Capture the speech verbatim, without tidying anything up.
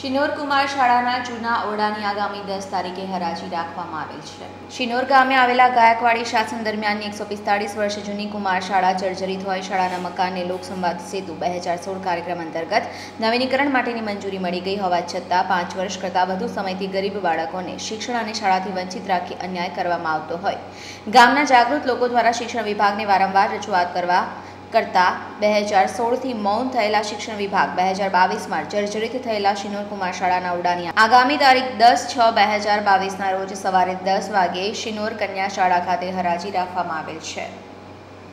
શિનોર કુમાર શાળાના જૂના ઓરડાની આગામી દસ તારીખે હરાજી રાખવામાં આવેલ છે। શિનોર ગામે આવેલા ગાયકવાડી શાસન દરમિયાનની એકસો પિસ્તાળીસ વર્ષ જૂની કુમાર શાળા જર્જરિત હોય શાળાના મકાનને લોકસંવાદ સેતુ બે હજાર સોળ કાર્યક્રમ અંતર્ગત નવીનીકરણ માટેની મંજૂરી મળી ગઈ હોવા છતાં પાંચ વર્ષ કરતાં વધુ સમયથી ગરીબ બાળકોને શિક્ષણ અને શાળાથી વંચિત રાખી અન્યાય કરવામાં આવતો હોય ગામના જાગૃત લોકો દ્વારા શિક્ષણ વિભાગને વારંવાર રજૂઆત કરવા કરતા બે હજાર સોળથી મૌન થયેલા શિક્ષણ વિભાગ બે હજાર બાવીસમાં જર્જરિત થયેલા શિનોર કુમાર શાળાના ઓરડાની આગામી તારીખ દસ છ બે હજાર બાવીસના રોજ સવારે દસ વાગ્યે શિનોર કન્યા શાળા ખાતે હરાજી રાખવામાં આવેલ છે।